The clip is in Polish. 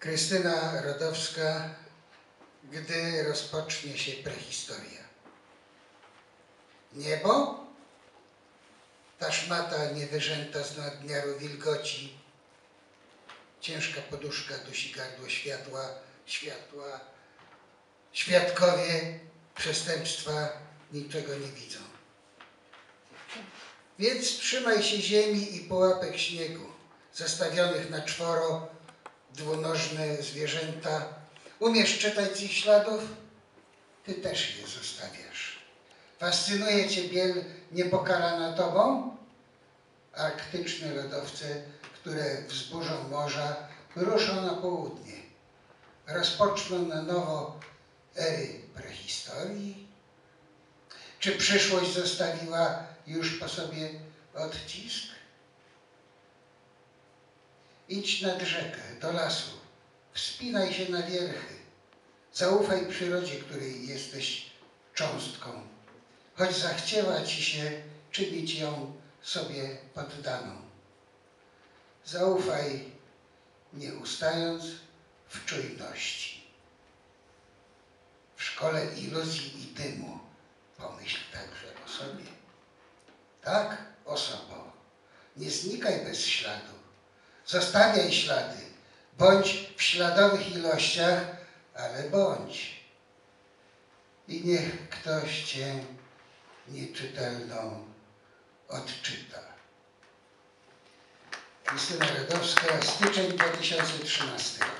Krystyna Rodowska, gdy rozpocznie się prehistoria. Niebo? Ta szmata niewyrzęta z nadmiaru wilgoci. Ciężka poduszka dusi gardło światła. Świadkowie przestępstwa niczego nie widzą. Więc trzymaj się ziemi i pułapek śniegu, zastawionych na czworo, dwunożne zwierzęta. Umiesz czytać z ich śladów? Ty też je zostawiasz. Fascynuje cię biel niepokalana tobą? Arktyczne lodowce, które wzburzą morza, ruszą na południe. Rozpoczną na nowo ery prehistorii? Czy przyszłość zostawiła już po sobie odcisk? Idź nad rzekę, do lasu, wspinaj się na wierchy, zaufaj przyrodzie, której jesteś cząstką, choć zachciała ci się czynić ją sobie poddaną. Zaufaj, nie ustając w czujności. W szkole iluzji i dymu pomyśl także o sobie. Tak, osobo, nie znikaj bez śladu. Zostawiaj ślady. Bądź w śladowych ilościach, ale bądź. I niech ktoś cię nieczytelną odczyta. Krystyna Rodowska, styczeń 2013.